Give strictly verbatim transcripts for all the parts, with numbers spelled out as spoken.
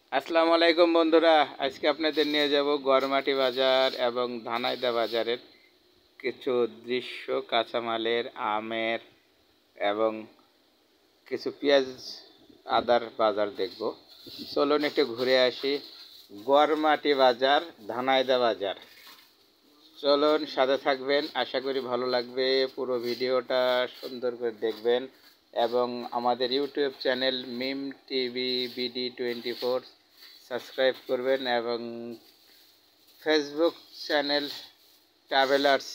আসসালামু আলাইকুম বন্ধুরা, আজকে আপনাদের নিয়ে যাব গড়মাটি বাজার এবং ধানাইদা বাজারের কিছু দৃশ্য, কাঁচামালের, আমের এবং কিছু পেঁয়াজ আদার বাজার দেখব। চলুন একটু ঘুরে আসি। গড়মাটি বাজার, ধানাইদা বাজার। চলুন, সাথে থাকবেন, আশা করি ভালো লাগবে। পুরো ভিডিওটা সুন্দর করে দেখবেন এবং আমাদের YouTube channel Mim TV BD twenty four subscribe করবেন এবং ফেসবুক চ্যানেল ট্রাভেলার্স।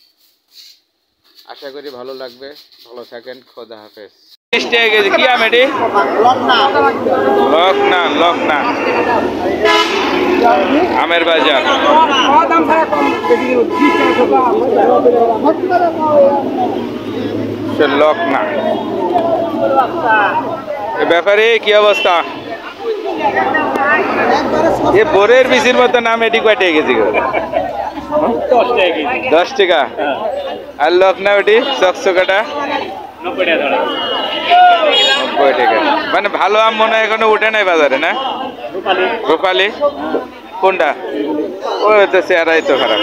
আশা করি ভালো লাগবে। ভালো থাকেন, খোদা হাফেজ। কি আম এটি? লকনা। লকনা আমের বাজার। লকনা ব্যাপারে কি অবস্থা? এ বোরের বিচির মতো নাম এটি কয়টা গেছি? দশ টাকা। আর লকনা ওটি চকচকাটা নব্বই টাকা। মানে ভালো আম মনে হয় এখনো উঠে নাই বাজারে, না? রূপালি কোনটা? ওই তো চেহারাই তো খারাপ।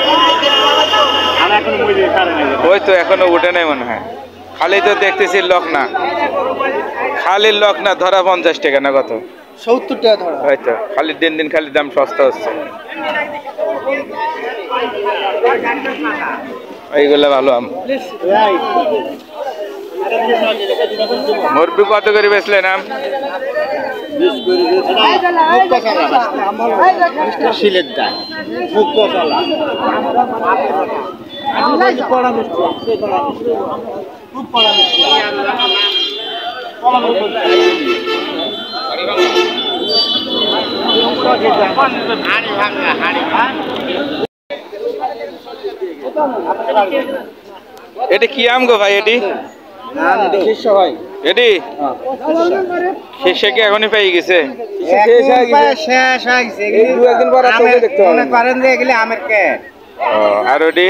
ওই তো এখনো উঠে নাই মনে হয়। খালি তো দেখতেছি লকনা, খালি লকনা ধরা পঞ্চাশ টাকা না কত? সত্তর টাকা ধরা। হয়তো খালি দিন দিন খালি দাম সস্তা হচ্ছে। এইগুলা ভালো আম। মুরব্বি কত করে বেচলেন আম? এটি কি আম গো ভাই? এটি এটি শেষে কি এখনই পেয়ে গেছে? আর ওটি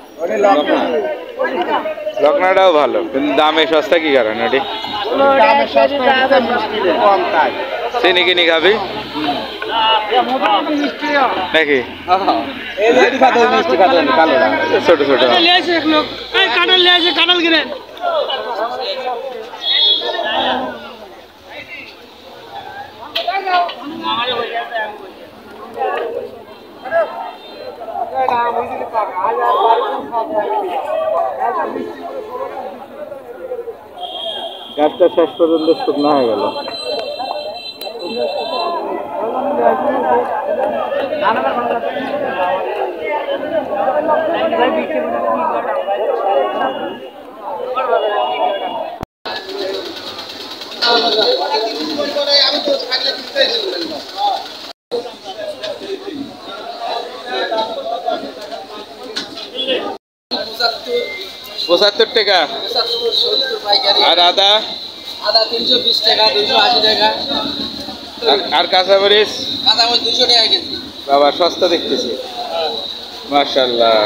লকনাটাও ভালো, কিন্তু দামে সস্তা কি কারণ? ওটি চিনি কিনি খাবি নাকি? ছোট ছোট গাছটা শেষ পর্যন্ত শুকনো হয়ে গেল। পঁচাত্তর টাকা। আর আদা? আদা তিনশো বিশ টাকা, দুইশো আশি টাকা। আর কাঁচা মরিচ? কাঁচা মরিচ দুইশো টাকা কেজি। বাবা সস্তা দেখতেছি, মাশাআল্লাহ।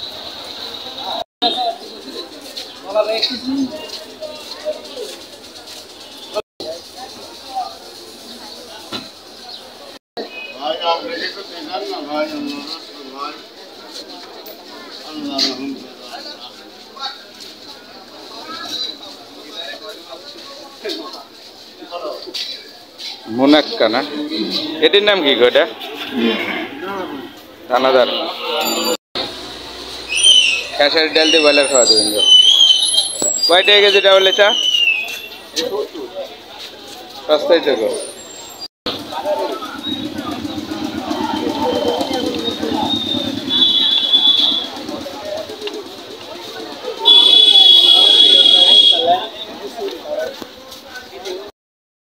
মুনাক্কা না? এটির নাম কি গো? এটা দানাদার। খেসারি ডাল দিয়ে ব্রয়লার খাওয়া দেবেন গো। কয়টা কেজি ডাউল এটা? সস্তাই তো গো।